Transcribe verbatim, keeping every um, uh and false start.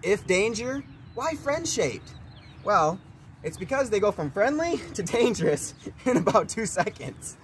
If danger, why friend-shaped? Well, it's because they go from friendly to dangerous in about two seconds.